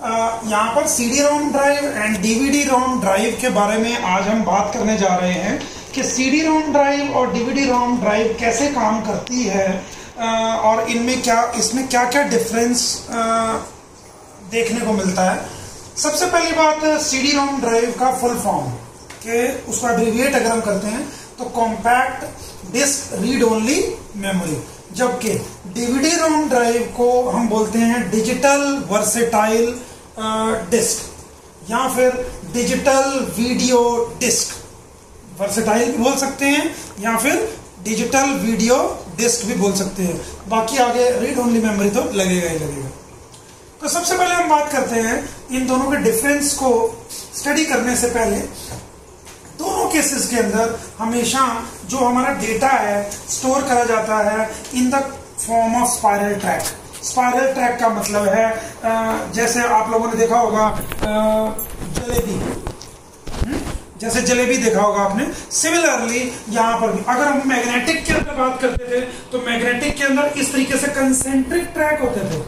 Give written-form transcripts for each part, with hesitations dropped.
यहाँ पर CD ROM drive and DVD ROM drive के बारे में आज हम बात करने जा रहे हैं कि सीडी रोम ड्राइव और डीवीडी रोम ड्राइव कैसे काम करती है और इसमें क्या क्या डिफरेंस देखने को मिलता है। सबसे पहली बात, सीडी रोम ड्राइव का फुल फॉर्म के उसका एब्रिविएट अगर हम करते हैं तो compact disc read only memory, जबकि डीवीडी रोम ड्राइव को हम बोलते हैं डिजिटल वर्सेटाइल डिस्क या फिर डिजिटल वीडियो डिस्क। वर्सेटाइल भी बोल सकते हैं या फिर डिजिटल वीडियो डिस्क भी बोल सकते हैं, बाकी आगे रीड ओनली मेमोरी तो लगेगा ही लगेगा। तो सबसे पहले हम बात करते हैं इन दोनों के डिफरेंस को स्टडी करने से पहले। दोनों केसेस के अंदर हमेशा जो हमारा डेटा है स्टोर करा जाता है in the form of spiral track. Spiral track का मतलब है जैसे आप लोगों ने देखा होगा जलेबी, जैसे जलेबी देखा होगा आपने। सिमिलरली यहाँ पर भी अगर हम मैग्नेटिक के अंदर बात करते थे तो मैग्नेटिक के अंदर इस तरीके से कंसेंट्रिक ट्रैक होते थे,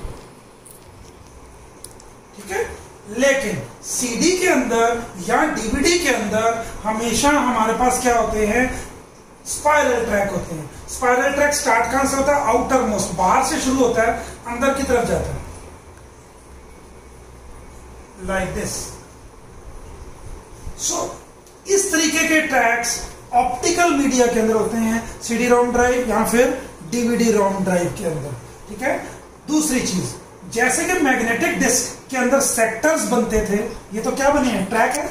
ठीक है। लेकिन सीडी के अंदर या डीवीडी के अंदर हमेशा हमारे पास क्या होते हैं, स्पाइरल ट्रैक होते हैं। स्पाइरल ट्रैक स्टार्ट कहां से होता है, आउटर मोस्ट, बाहर से शुरू होता है, अंदर की तरफ जाता है, लाइक दिस। सो इस तरीके के ट्रैक्स ऑप्टिकल मीडिया के अंदर होते हैं, सीडी रोम ड्राइव या फिर डीवीडी रोम ड्राइव के अंदर, ठीक है। दूसरी चीज, जैसे कि मैग्नेटिक डिस्क के अंदर सेक्टर्स बनते थे, ये तो क्या बने हैं, ट्रैक है,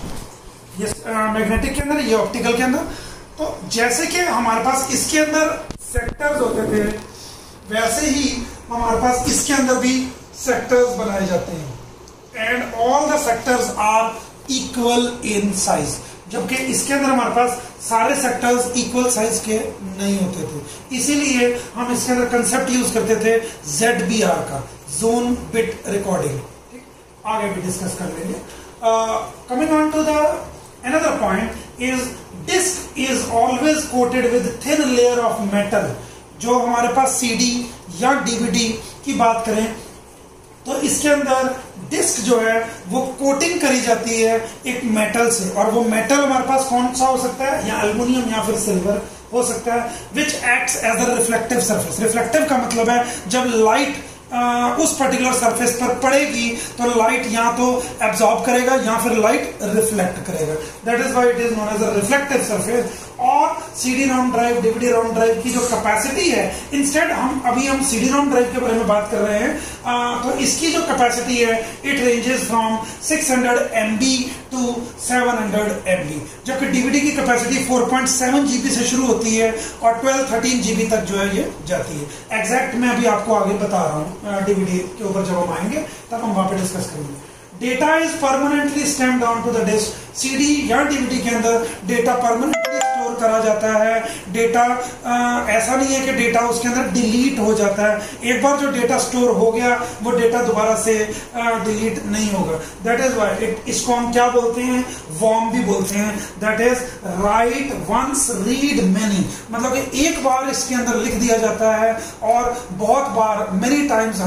ये मैग्नेटिक के अंदर, ये ऑप्टिकल के अंदर। तो जैसे कि हमारे पास इसके अंदर सेक्टर्स होते थे, वैसे ही हमारे पास इसके अंदर भी सेक्टर्स बनाए जाते हैं and all the sectors are equal in size, जबकि इसके अंदर हमारे पास सारे सेक्टर्स इक्वल साइज के नहीं होते थे। इसीलिए हम इसके अंदर कंसेप्ट यूज करते थे ZBR का, जोन बिट रिकॉर्डिंग। आगे भी डिस्कस कर लेंगे। Coming on to the another point is disc is always coated with thin layer of metal. जो हमारे पास सीडी या डीवीडी की बात करें तो इसके अंदर डिस्क जो है वो कोटिंग करी जाती है एक मेटल से, और वो मेटल हमारे पास कौन सा हो सकता है, या एल्युमिनियम या फिर सिल्वर हो सकता है, which acts as a reflective surface. Reflective का मतलब है जब लाइट उस पर्टिकुलर सरफेस पर पड़ेगी तो लाइट या तो एब्जॉर्ब करेगा या फिर लाइट रिफ्लेक्ट करेगा, that is why it is known as a reflective surface. और CD ROM drive, DVD ROM drive की जो कैपेसिटी है, इंस्टेड हम सीडी रोम ड्राइव के बारे में बात कर रहे हैं, तो इसकी जो कैपेसिटी है it ranges from 600 MB to 700 MB, जबकि डीवीडी की कैपेसिटी 4.7 GB से शुरू होती है और 12-13 GB तक जो है ये जाती है। एग्जैक्ट मैं अभी आपको आगे बता रहा हूँ, डीवीडी के ऊपर जब हम आएंगे तब हम वहां पे डिस्कस करेंगे। Data is permanently stamped down to the disc. CD या डीवीडी के अंदर डेटा परमानेंटली स्टोर करा जाता है। डेटा ऐसा नहीं है कि डेटा उसके अंदर डिलीट हो जाता है। एक बार जो डेटा स्टोर हो गया वो डेटा दोबारा से डिलीट नहीं होगा। दैट इज व्हाई इसको हम क्या बोलते हैं, वॉर्म भी बोलते हैं। That is write once read many, मतलब कि एक बार इसके अंदर लिख दिया जाता है और बहुत बार, मेनी टाइम्स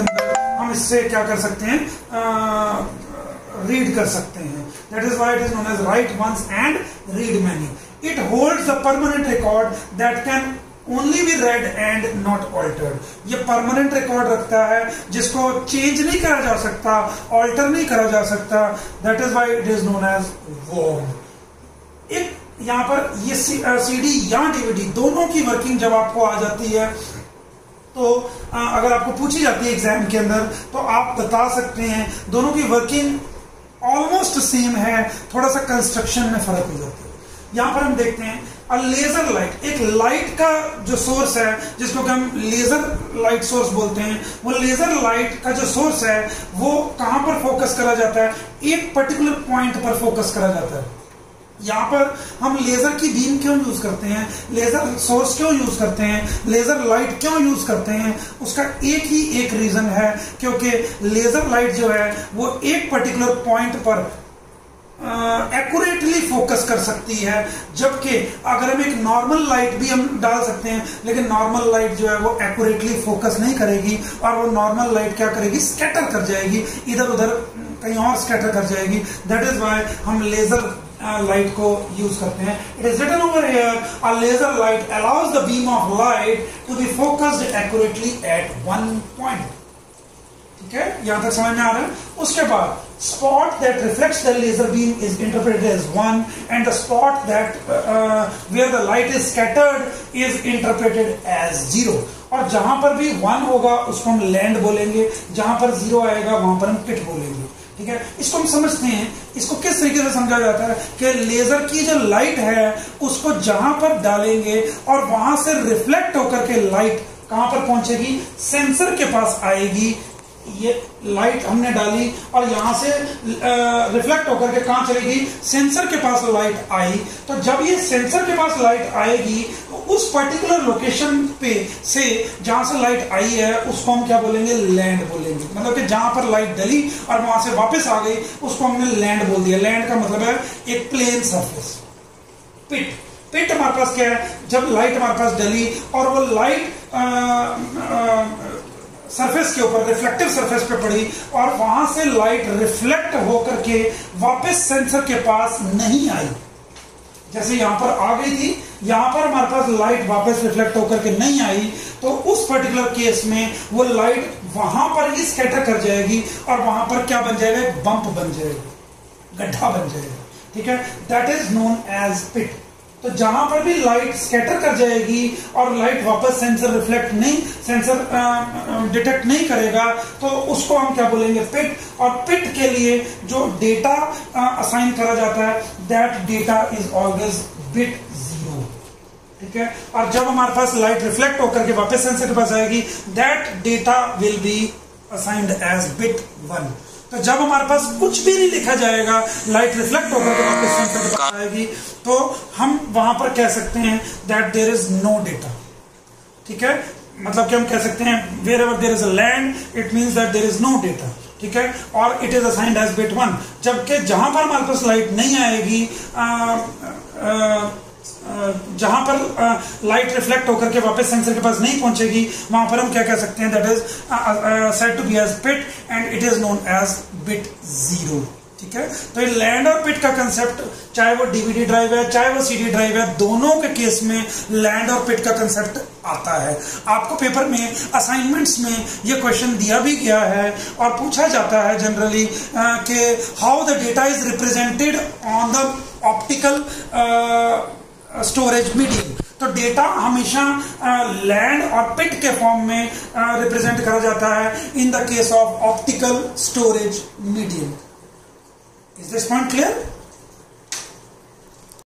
हम इससे क्या कर सकते हैं, रीड कर सकते हैं। That is why it is known as write once and read many. It holds the permanent record that can only be read and not altered. ये परमानेंट रिकॉर्ड रखता है जिसको चेंज नहीं करा जा सकता, ऑल्टर नहीं करा जा सकता। That is why it is known as WORM. एक यहाँ पर ये सीडी या डीवीडी दोनों की वर्किंग जब आपको आ जाती है तो अगर आपको पूछी जाती है एग्जाम के अंदर तो आप बता सकते हैं दोनों की वर्किंग ऑलमोस्ट सेम है, थोड़ा सा कंस्ट्रक्शन में फर्क हो जाता है। यहां पर हम देखते हैं अ लेजर लाइट, एक लाइट का जो सोर्स है जिसको कि हम लेजर लाइट सोर्स बोलते हैं, वो लेजर लाइट का जो सोर्स है वो कहां पर फोकस करा जाता है, एक पर्टिकुलर पॉइंट पर फोकस करा जाता है। यहाँ पर हम लेजर की बीम क्यों यूज करते हैं, लेजर सोर्स क्यों यूज करते हैं, लेजर लाइट क्यों यूज करते हैं, उसका एक रीजन है, क्योंकि लेजर लाइट जो है वो एक पर्टिकुलर पॉइंट पर एक्यूरेटली फोकस कर सकती है, जबकि अगर हम एक नॉर्मल लाइट भी हम डाल सकते हैं, लेकिन नॉर्मल लाइट जो है वो एक्यूरेटली फोकस नहीं करेगी और वो नॉर्मल लाइट क्या करेगी, स्कैटर कर जाएगी, इधर उधर कहीं और स्कैटर कर जाएगी। दैट इज वाई हम लेजर लाइट को यूज करते हैं। It is written over here, a laser light allows the beam of light to be focused accurately at one point. ठीक है, यहां तक समझ में आ रहा है। उसके बाद spot that reflects the laser beam is interpreted as 1 and the spot that where the light is scattered is interpreted as 0। और जहां पर भी 1 होगा उसको हम लैंड बोलेंगे, जहां पर 0 आएगा वहां पर हम पिट बोलेंगे। ठीक है, इसको हम समझते हैं। इसको किस तरीके से समझा जाता है कि लेजर की जो लाइट है उसको जहां पर डालेंगे और वहां से रिफ्लेक्ट होकर के लाइट कहां पर पहुंचेगी, सेंसर के पास आएगी। ये लाइट हमने डाली और यहां से रिफ्लेक्ट होकर के कहां चलेगी, सेंसर के पास लाइट आई। तो जब ये सेंसर के पास लाइट आएगी तो उस पर्टिकुलर लोकेशन पे से जहां से लाइट आई है उसको हम क्या बोलेंगे, लैंड बोलेंगे। मतलब कि जहां पर लाइट डली और वहां से वापस आ गई उसको हमने लैंड बोल दिया। लैंड का मतलब है एक प्लेन सरफेस। पिट हमारे पास क्या है, जब लाइट हमारे पास डली और वो लाइट सरफेस के ऊपर रिफ्लेक्टिव सरफेस पे पड़ी और वहां से लाइट रिफ्लेक्ट होकर के वापस सेंसर के पास नहीं आई। जैसे यहां पर आ गई थी, यहां पर हमारे पास लाइट वापस रिफ्लेक्ट होकर के नहीं आई, तो उस पर्टिकुलर केस में वो लाइट वहां पर ही स्कैटर कर जाएगी और वहां पर क्या बन जाएगा, एक बंप बन जाएगा, गड्ढा बन जाएगा। ठीक है, that is known as pit. तो जहां पर भी लाइट स्कैटर कर जाएगी और लाइट वापस सेंसर डिटेक्ट नहीं करेगा तो उसको हम क्या बोलेंगे, पिट। और पिट के लिए जो डेटा असाइन करा जाता है that data is always bit 0। ठीक है, और जब हमारे पास लाइट रिफ्लेक्ट होकर के वापस सेंसर के पास आएगी that data will be assigned as bit 1। तो जब हमारे पास कुछ भी नहीं लिखा जाएगा, लाइट रिफ्लेक्ट होकर के वापस सेंसर के पास आएगी, तो हम वहां पर कह सकते हैं that there is no data. ठीक है, मतलब कि हम कह सकते हैं wherever there is a land it means that there is no data. ठीक है, और it is assigned as bit 1। जबकि जहां पर हमारे पास लाइट नहीं आएगी, जहां पर लाइट रिफ्लेक्ट होकर के वापस सेंसर के पास नहीं पहुंचेगी वहां पर हम क्या कह सकते हैं, that is said to be as pit and it is known as bit 0। ठीक है, तो ये लैंड और पिट का कंसेप्ट, चाहे वो डीवीडी ड्राइव है चाहे वो सीडी ड्राइव है, दोनों के केस में लैंड और पिट का कंसेप्ट आता है। आपको पेपर में असाइनमेंट्स में ये क्वेश्चन दिया भी गया है और पूछा जाता है जनरली कि how the data is represented on the optical storage medium. तो डेटा हमेशा लैंड और पिट के फॉर्म में रिप्रेजेंट करा जाता है in the case of optical storage medium. Is this point clear?